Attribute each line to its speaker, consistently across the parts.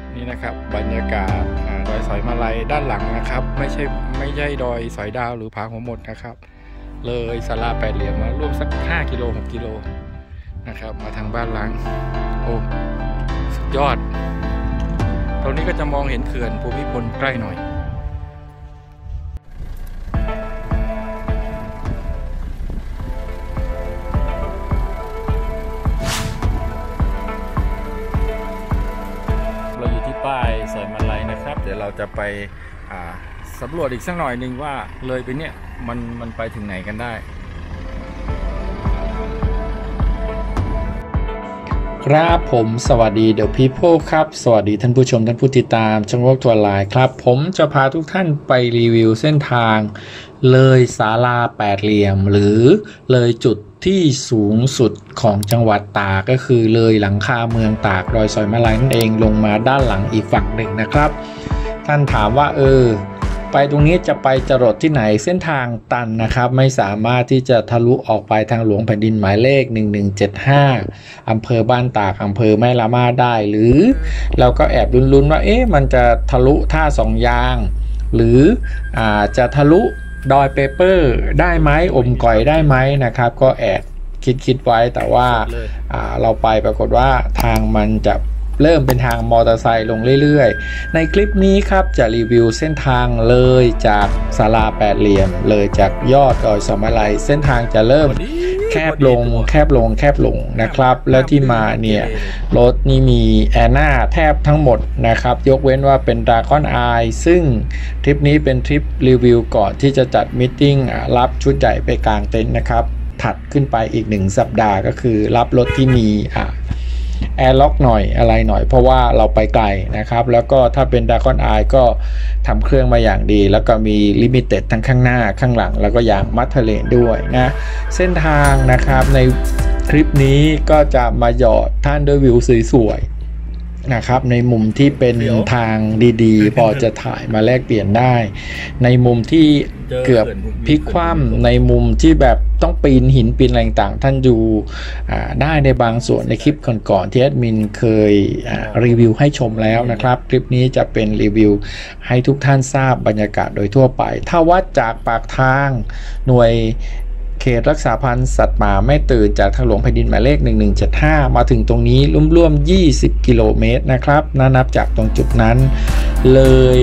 Speaker 1: นี่นะครับบรรยากาศดอยสอยมาลัยด้านหลังนะครับไม่ใช่ดอยสอยดาวหรือผาหัวหมดนะครับเลยศาลาแปดเหลี่ยมมาร่วมสัก5 กิโล6 กิโลนะครับมาทางบ้านล้างโอ้สุดยอดตรงนี้ก็จะมองเห็นเขื่อนภูมิพลใกล้หน่อยป้ายสอยมาลัยนะครับเดี๋ยวเราจะไปสำรวจอีกสักหน่อยหนึ่งว่าเลยไปเนี่ยมันไปถึงไหนกันได้ครับผมสวัสดี The People ครับสวัสดีท่านผู้ชมท่านผู้ติดตามช่องโลกทัวร์ไลน์ครับผมจะพาทุกท่านไปรีวิวเส้นทางเลยศาลาแปดเหลี่ยมหรือเลยจุดที่สูงสุดของจังหวัดตากก็คือเลยหลังคาเมืองตากดอยสอยมาลัยนั่นเองลงมาด้านหลังอีกฝั่งหนึ่งนะครับท่านถามว่าไปตรงนี้จะไปจรดที่ไหนเส้นทางตันนะครับไม่สามารถที่จะทะลุออกไปทางหลวงแผ่นดินหมายเลข1175อำเภอบ้านตากอำเภอแม่ละมาดได้หรือเราก็แอบลุ้นๆว่ามันจะทะลุท่าสองยางหรือจะทะลุดอยเปเปอร์ได้ไหมอมก่อยได้ไหมนะครับก็แอบคิดไว้แต่ว่าเราไปปรากฏว่าทางมันจะเริ่มเป็นทางมอเตอร์ไซค์ลงเรื่อยๆในคลิปนี้ครับจะรีวิวเส้นทางเลยจากศาลาแปดเหลี่ยมเลยจากยอดดอยสอยมาลัยเส้นทางจะเริ่มแคบลงนะครับแล้วที่มาเนี่ยรถนี่มีแอน่าแทบทั้งหมดนะครับยกเว้นว่าเป็นดราก้อนอายซึ่งทริปนี้เป็นทริปรีวิวก่อนที่จะจัดมิทติ้งรับชุดใหญ่ไปกลางเต็นท์นะครับถัดขึ้นไปอีก1 สัปดาห์ก็คือรับรถที่มีแอร์ล็อกหน่อยอะไรหน่อยเพราะว่าเราไปไกลนะครับแล้วก็ถ้าเป็นดราก้อนอายก็ทำเครื่องมาอย่างดีแล้วก็มีลิมิเต็ดทั้งข้างหน้าข้างหลังแล้วก็ยางมัดเทเลนด้วยนะเส้นทางนะครับในคลิปนี้ก็จะมาหยอดท่านด้วยวิวสวยๆนะครับในมุมที่เป็นทางดีๆพอจะถ่ายมาแลกเปลี่ยนได้ในมุมที่เกือบพลิกคว่ำในมุมที่แบบต้องปีนหินปีนอะไรต่างท่านดูได้ในบางส่วนในคลิปก่อนๆที่แอดมินเคยรีวิวให้ชมแล้วนะครับคลิปนี้จะเป็นรีวิวให้ทุกท่านทราบบรรยากาศโดยทั่วไปถ้าวัดจากปากทางหน่วยเขตรักษาพันธุ์สัตว์ป่าแม่ตื่นจากทางหลวงแผ่นดินหมายเลข1175มาถึงตรงนี้ร่วม20 กิโลเมตรนะครับนับจากตรงจุดนั้นเลย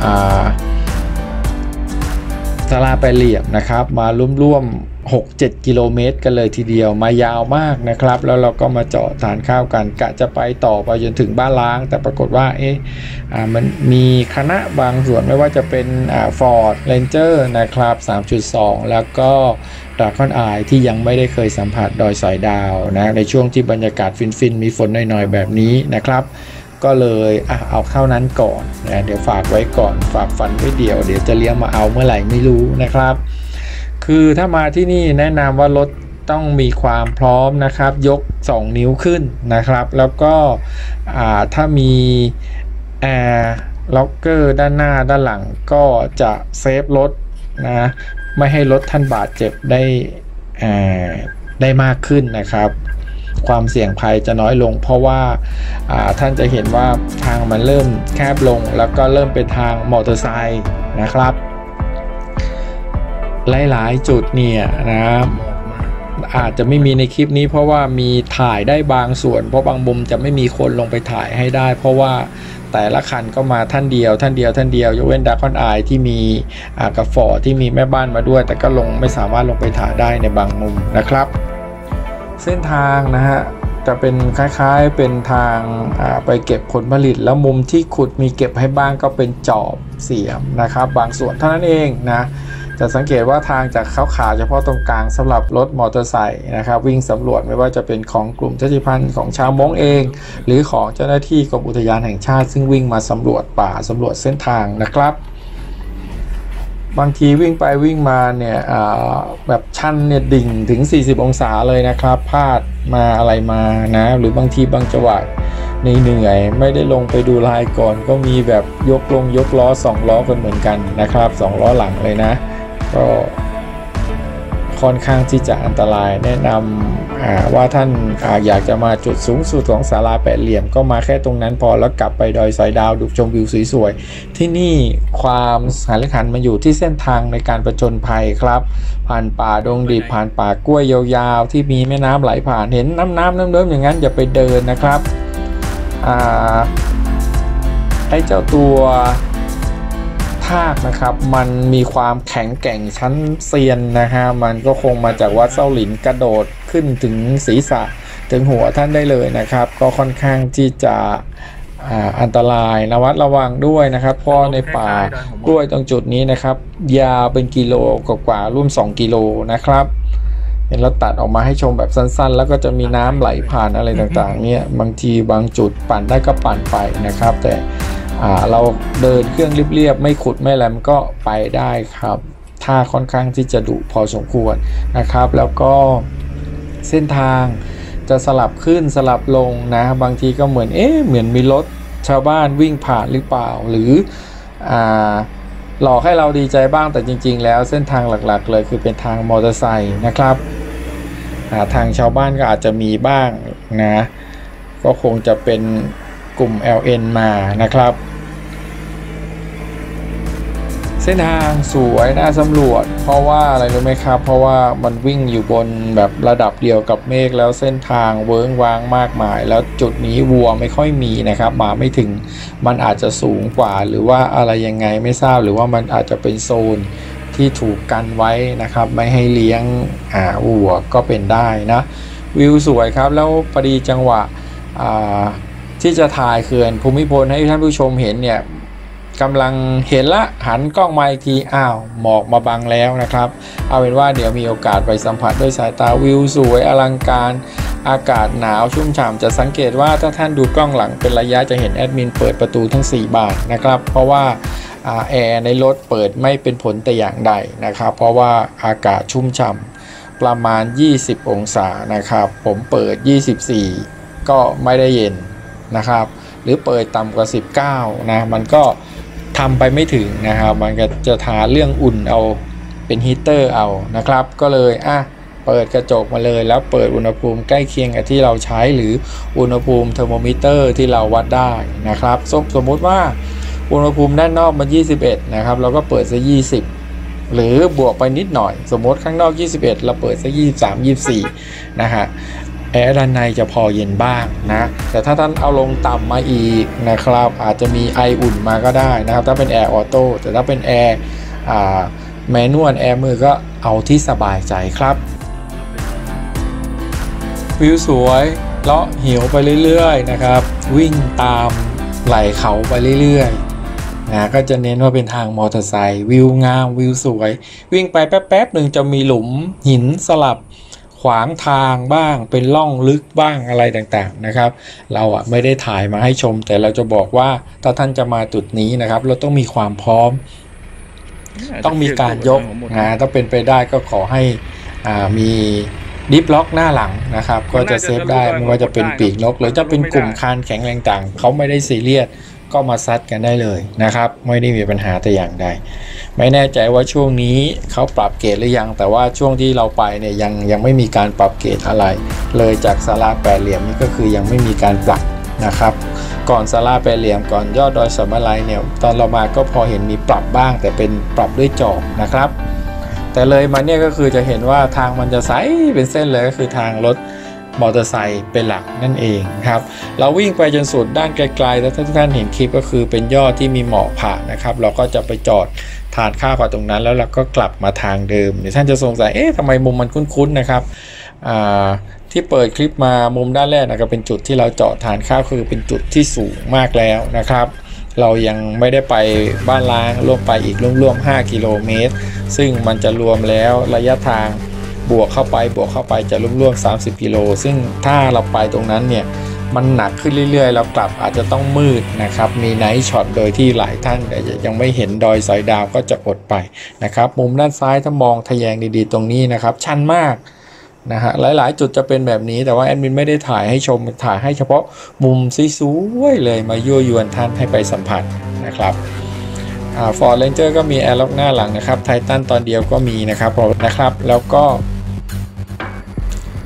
Speaker 1: ศาลาแปดเหลี่ยมนะครับมาร่วม6-7 กิโลเมตรกันเลยทีเดียวมายาวมากนะครับแล้วเราก็มาจอดทานข้าวกันกะจะไปต่อไปจนถึงบ้านล้างแต่ปรากฏว่ามันมีคณะบางส่วนไม่ว่าจะเป็นFord Ranger นะครับ3.2 แล้วก็ดราก้อนอายที่ยังไม่ได้เคยสัมผัสดอยสอยดาวนะในช่วงที่บรรยากาศฟินๆมีฝนหน่อยๆแบบนี้นะครับก็เลยเอาเข้านั้นก่อนนะเดี๋ยวฝากไว้ก่อนฝากฝันไว้เดี๋ยวจะเลี้ยงมาเอาเมื่อไหร่ไม่รู้นะครับคือถ้ามาที่นี่แนะนำว่ารถต้องมีความพร้อมนะครับยก2 นิ้วขึ้นนะครับแล้วก็ถ้ามีแอร์ล็อกเกอร์ด้านหน้าด้านหลังก็จะเซฟรถนะไม่ให้รถท่านบาดเจ็บได้มากขึ้นนะครับความเสี่ยงภัยจะน้อยลงเพราะว่าท่านจะเห็นว่าทางมันเริ่มแคบลงแล้วก็เริ่มเป็นทางมอเตอร์ไซค์นะครับหลายๆจุดเนี่ยนะอาจจะไม่มีในคลิปนี้เพราะว่ามีถ่ายได้บางส่วนเพราะบางมุมจะไม่มีคนลงไปถ่ายให้ได้เพราะว่าแต่ละคันก็มาท่านเดียวยกเว้นดราก้อนอายที่มีกับฟอร์ที่มีแม่บ้านมาด้วยแต่ก็ไม่สามารถลงไปถ่ายได้ในบางมุมนะครับเส้นทางนะฮะจะเป็นคล้ายๆเป็นทางไปเก็บผลผลิตแล้วมุมที่ขุดมีเก็บให้บ้างก็เป็นจอบเสียมนะครับบางส่วนเท่านั้นเองนะจะสังเกตว่าทางจากขาวๆเฉพาะตรงกลางสำหรับรถมอเตอร์ไซค์นะครับวิ่งสำรวจไม่ว่าจะเป็นของกลุ่มชาติพันธุ์ของชาวม้งเองหรือของเจ้าหน้าที่กรมอุทยานแห่งชาติซึ่งวิ่งมาสำรวจป่าสำรวจเส้นทางนะครับบางทีวิ่งไปวิ่งมาเนี่ยแบบชันเนี่ยดิ่งถึง40 องศาเลยนะครับพลาดมาอะไรมานะหรือบางทีบางจังหวะเหนื่อยไม่ได้ลงไปดูลายก่อนก็มีแบบยกล้อ2 ล้อกันเหมือนกันนะครับ2 ล้อหลังเลยนะก็ค่อนข้างที่จะอันตรายแนะนำว่าท่านอยากจะมาจุดสูงสุดของศาลาแปดเหลี่ยมก็มาแค่ตรงนั้นพอแล้วกลับไปดอยสอยดาวดูชมวิวสวยๆที่นี่ความสำคัญมันอยู่ที่เส้นทางในการประจนภัยครับผ่านป่าดงดิบผ่านป่ากล้วยยาวๆที่มีแม่น้ำไหลผ่านเห็นน้ำเดิมๆอย่างนั้นอย่าไปเดินนะครับไอ้เจ้าตัวทากนะครับมันมีความแข็งแกร่งชั้นเซียนนะฮะมันก็คงมาจากวัดเส้าหลินกระโดดขึ้นถึงศีรษะถึงหัวท่านได้เลยนะครับก็ค่อนข้างที่จะอันตรายระวัดระวังด้วยนะครับเพราะในป่ากล้วยตรงจุดนี้นะครับยาวเป็นกิโลกว่าร่วม2กิโลนะครับเห็นเราตัดออกมาให้ชมแบบสั้นๆแล้วก็จะมีน้ำไหลผ่านอะไรต่างๆเนี่ยบางทีบางจุดปั่นได้ก็ปั่นไปนะครับแต่เราเดินเครื่องเรียบๆไม่ขุดไม่แหลมก็ไปได้ครับถ้าค่อนข้างที่จะดุพอสมควรนะครับแล้วก็เส้นทางจะสลับขึ้นสลับลงนะบางทีก็เหมือนเหมือนมีรถชาวบ้านวิ่งผ่านหรือเปล่าหรือหลอกให้เราดีใจบ้างแต่จริงๆแล้วเส้นทางหลักๆเลยคือเป็นทางมอเตอร์ไซค์นะครับทางชาวบ้านก็อาจจะมีบ้างนะก็คงจะเป็นกลุ่ม LN มานะครับเส้นทางสวยน่าสำรวจเพราะว่าอะไรรู้ไหมครับเพราะว่ามันวิ่งอยู่บนแบบระดับเดียวกับเมฆแล้วเส้นทางเวิ้งว้างมากมายแล้วจุดนี้วัวไม่ค่อยมีนะครับมาไม่ถึงมันอาจจะสูงกว่าหรือว่าอะไรยังไงไม่ทราบหรือว่ามันอาจจะเป็นโซนที่ถูกกันไว้นะครับไม่ให้เลี้ยงวัวก็เป็นได้นะวิวสวยครับแล้วพอดีจังหวะที่จะถ่ายเขื่อนภูมิพลให้ท่านผู้ชมเห็นเนี่ยกำลังเห็นละหันกล้องมาอีกทีอ้าวหมอกมาบังแล้วนะครับเอาเป็นว่าเดี๋ยวมีโอกาสไปสัมผัสด้วยสายตาวิวสวยอลังการอากาศหนาวชุ่มฉ่ำจะสังเกตว่าถ้าท่านดูกล้องหลังเป็นระยะจะเห็นแอดมินเปิดประตูทั้ง4บานนะครับเพราะว่าแอร์ในรถเปิดไม่เป็นผลแต่อย่างใดนะครับเพราะว่าอากาศชุ่มฉ่ำประมาณ20องศานะครับผมเปิด24ก็ไม่ได้เย็นนะครับหรือเปิดต่ำกว่า19นะมันก็ทำไปไม่ถึงนะครับมันก็จะหาเรื่องอุ่นเอาเป็นฮีเตอร์เอานะครับก็เลยเปิดกระจกมาเลยแล้วเปิดอุณหภูมิใกล้เคียงกับที่เราใช้หรืออุณหภูมิเทอร์โมมิเตอร์ที่เราวัดได้นะครับสมมุติว่าอุณหภูมิด้านนอกมัน21นะครับเราก็เปิดซะ20หรือบวกไปนิดหน่อยสมมติข้างนอก21เราเปิดซะ23 24นะฮะแอร์ด้านในจะพอเย็นบ้างนะแต่ถ้าท่านเอาลงต่ำมาอีกนะครับอาจจะมีไออุ่นมาก็ได้นะครับถ้าเป็นแอร์ออโต้แต่ถ้าเป็นแอร์แมนนวลแอร์มือก็เอาที่สบายใจครับวิวสวยเลาะหิวไปเรื่อยๆนะครับวิ่งตามไหล่เขาไปเรื่อยๆนะก็จะเน้นว่าเป็นทางมอเตอร์ไซค์วิวงามวิวสวยวิ่งไปแป๊บๆหนึ่งจะมีหลุมหินสลับขวางทางบ้างเป็นร่องลึกบ้างอะไรต่างๆนะครับเราไม่ได้ถ่ายมาให้ชมแต่เราจะบอกว่าถ้าท่านจะมาจุดนี้นะครับเราต้องมีความพร้อมต้องมีการยกนะถ้าเป็นไปได้ก็ขอให้มีดิฟล็อกหน้าหลังนะครับก็จะเซฟได้ไม่ว่าจะเป็นปีกนกหรือจะเป็นกลุ่มคานแข็งแรงต่างเขาไม่ได้ซีเรียสก็มาซัดกันได้เลยนะครับไม่ได้มีปัญหาแต่อย่างใดไม่แน่ใจว่าช่วงนี้เขาปรับเกรดหรือยังแต่ว่าช่วงที่เราไปเนี่ยยังไม่มีการปรับเกรดอะไรเลยจากศาลาแปดเหลี่ยมนี่ก็คือยังไม่มีการปรับนะครับก่อนศาลาแปดเหลี่ยมก่อนยอดดอยสมไลเนี่ยตอนเรามาก็พอเห็นมีปรับบ้างแต่เป็นปรับด้วยจอบนะครับแต่เลยมาเนี่ยก็คือจะเห็นว่าทางมันจะใสเป็นเส้นเลยก็คือทางรถมอเตอร์ไซค์เป็นหลักนั่นเองครับเราวิ่งไปจนสุดด้านไกลๆแล้วถ้าทุกท่านเห็นคลิปก็คือเป็นยอดที่มีหมอกผ่านนะครับเราก็จะไปจอดทานข้าวกับตรงนั้นแล้วเราก็กลับมาทางเดิมเดี๋ยวท่านจะสงสัยทำไมมุมมันคุ้นๆนะครับที่เปิดคลิปมามุมด้านแรกนะครับเป็นจุดที่เราจอดทานข้าวคือเป็นจุดที่สูงมากแล้วนะครับเรายังไม่ได้ไปบ้านล้างร่วมไปอีกร่วม5กิโลเมตรซึ่งมันจะรวมแล้วระยะทางบวกเข้าไปจะร่วม30กิโลซึ่งถ้าเราไปตรงนั้นเนี่ยมันหนักขึ้นเรื่อยๆเรากลับอาจจะต้องมืดนะครับมีไนท์ช็อตโดยที่หลายท่านยังไม่เห็นดอยสอยดาวก็จะอดไปนะครับมุมด้านซ้ายถ้ามองทะแยงดีๆตรงนี้นะครับชันมากนะฮะหลายๆจุดจะเป็นแบบนี้แต่ว่าแอดมินไม่ได้ถ่ายให้ชมถ่ายให้เฉพาะมุมสวยๆเลยมายั่วยวนท่านให้ไปสัมผัสนะครับFord Ranger ก็มีแอร์ล็อกหน้าหลังนะครับไททันตอนเดียวก็มีนะครับแล้วก็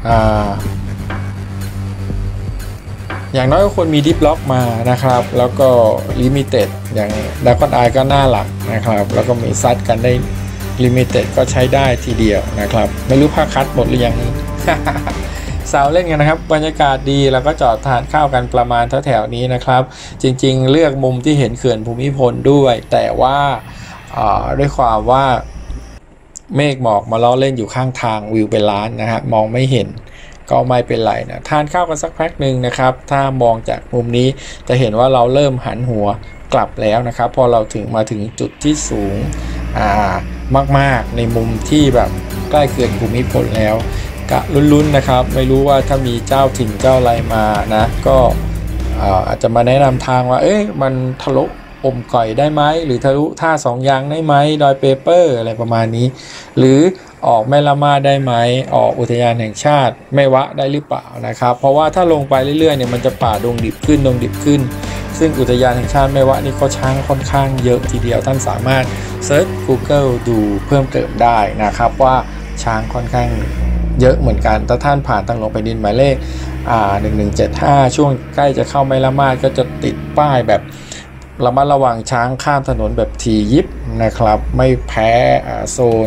Speaker 1: อย่างน้อยก็ควรมีดิฟล็อกมานะครับแล้วก็ลิมิเต็ดอย่างดาร์คอนไอก็หน้าหลักนะครับแล้วก็มีซัดกันได้ลิมิเต็ดก็ใช้ได้ทีเดียวนะครับไม่รู้ภาคคัดหมดหรือยัง สาวเล่นกันนะครับบรรยากาศดีแล้วก็จอดทานข้าวกันประมาณแถวๆนี้นะครับจริงๆเลือกมุมที่เห็นเขื่อนภูมิพลด้วยแต่ว่าด้วยความว่าเมฆหมอกมาล้อเล่นอยู่ข้างทางวิวเป็นล้านนะฮะมองไม่เห็นก็ไม่เป็นไรนะทานข้าวกันสักพักหนึ่งนะครับถ้ามองจากมุมนี้จะเห็นว่าเราเริ่มหันหัวกลับแล้วนะครับพอเรามาถึงจุดที่สูงมากๆในมุมที่แบบใกล้เขื่อนภูมิพลแล้วกะลุ้นๆนะครับไม่รู้ว่าถ้ามีเจ้าถิ่นเจ้าอะไรมานะก็อาจจะมาแนะนำทางว่ามันทะลุอมก่อยได้ไหมหรือทะลุท่าสองยางได้ไหมดอยเปเปอร์อะไรประมาณนี้หรือออกแม่ละมาดได้ไหมออกอุทยานแห่งชาติแม่วะได้หรือเปล่านะครับเพราะว่าถ้าลงไปเรื่อยๆเนี่ยมันจะป่าดงดิบขึ้นซึ่งอุทยานแห่งชาติแม่วะนี่ก็ช้างค่อนข้างเยอะทีเดียวท่านสามารถเซิร์ช Google ดูเพิ่มเติมได้นะครับว่าช้างค่อนข้างเยอะเหมือนกันถ้าท่านผ่านทางหลวงแผ่นดินหมายเลข1175ช่วงใกล้จะเข้าแม่ละมาดก็จะติดป้ายแบบระมัดระวังช้างข้ามถนนแบบทียิบนะครับไม่แพ้โซน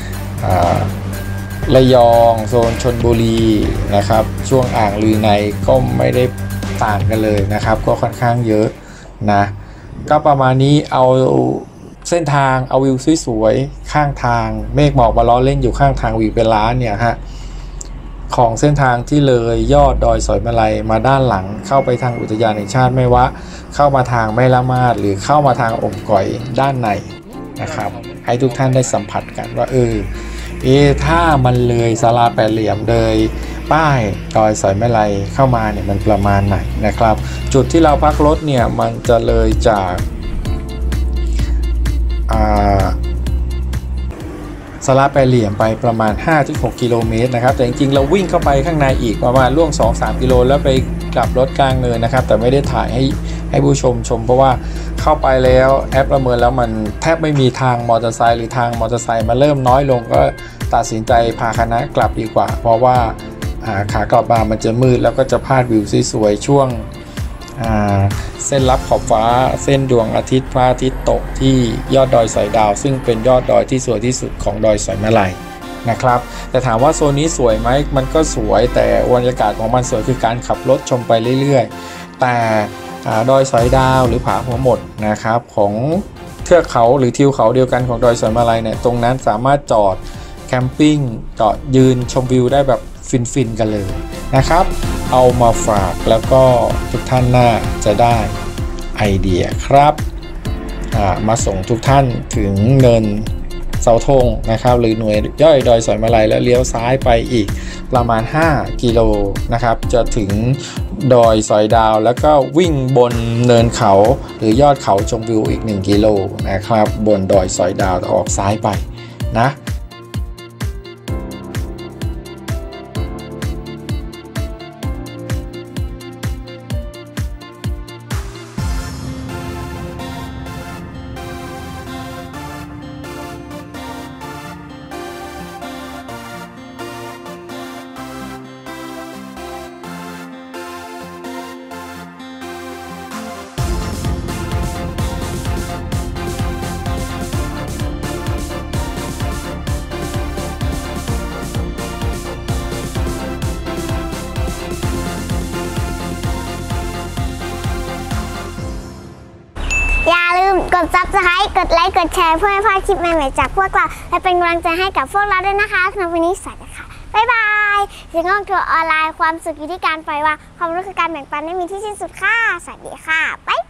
Speaker 1: ระยองโซนชลบุรีนะครับช่วงอ่างลือในก็ไม่ได้ต่างกันเลยนะครับก็ค่อนข้างเยอะนะก็ประมาณนี้เอาเส้นทางเอาวิวสวยๆข้างทางเมฆหมอกมาล้อเล่นอยู่ข้างทางวิวเป็นล้านเนี่ยฮะของเส้นทางที่เลยยอดดอยสอยมาลัยมาด้านหลังเข้าไปทางอุทยานแห่งชาติแม่วะเข้ามาทางแม่ละมาดหรือเข้ามาทางอมก่อยด้านในนะครับให้ทุกท่านได้สัมผัสกันว่าถ้ามันเลยศาลาแปดเหลี่ยมเลยป้ายดอยสอยแม่ไลเข้ามาเนี่ยมันประมาณไหนนะครับจุดที่เราพักรถเนี่ยมันจะเลยจากศาลาแปดเหลี่ยมไปประมาณ 5-6 กิโลเมตรนะครับแต่จริงๆเราวิ่งเข้าไปข้างในอีกประมาณร่วง 2-3 กิโลแล้วไปกลับรถกลางเนินนะครับแต่ไม่ได้ถ่ายให้ผู้ชมเพราะว่าเข้าไปแล้วแอปประเมินแล้วมันแทบไม่มีทางมอเตอร์ไซค์หรือทางมอเตอร์ไซค์มาเริ่มน้อยลงก็ตัดสินใจพาคณะกลับดีกว่าเพราะว่าขากลับมามันจะมืดแล้วก็จะพลาดวิวสวยๆช่วงเส้นลับขอบฟ้าเส้นดวงอาทิตย์พระอาทิตย์ตกที่ยอดดอยสอยดาวซึ่งเป็นยอดดอยที่สวยที่สุดของดอยสอยมาลัยนะครับแต่ถามว่าโซนนี้สวยไหมมันก็สวยแต่บรรยากาศของมันสวยคือการขับรถชมไปเรื่อยๆแต่ดอยสอยดาวหรือผาหัวหมดนะครับของเทือกเขาหรือทิวเขาเดียวกันของดอยสอยมาลัยเนี่ยตรงนั้นสามารถจอดแคมปิ้งจอดยืนชมวิวได้แบบฟินกันเลยนะครับเอามาฝากแล้วก็ทุกท่านน่าจะได้ไอเดียครับมาส่งทุกท่านถึงเนินเสาธงนะครับหรือหน่วยย่อยดอยสอยมาลัยแล้วเลี้ยวซ้ายไปอีกประมาณ5 กิโลนะครับจะถึงดอยสอยดาวแล้วก็วิ่งบนเนินเขาหรือยอดเขาชมวิวอีก1 กิโลนะครับบนดอยสอยดาวออกซ้ายไปนะ
Speaker 2: อย่าลืมกด Subscribe กดไลค์กดแชร์เพื่อไม่พลาดคลิปใหม่ๆจากพวกเราและเป็นกำลังใจให้กับพวกเราด้วยนะคะสำหรับวันนี้สวัสดีค่ะบ๊ายบายเสียงของทัวร์ออนไลน์ความสุขอยู่ที่การปล่อยวางความรู้คือการแบ่งปันไม่มีที่สิ้นสุดค่ะสวัสดีค่ะบ๊าย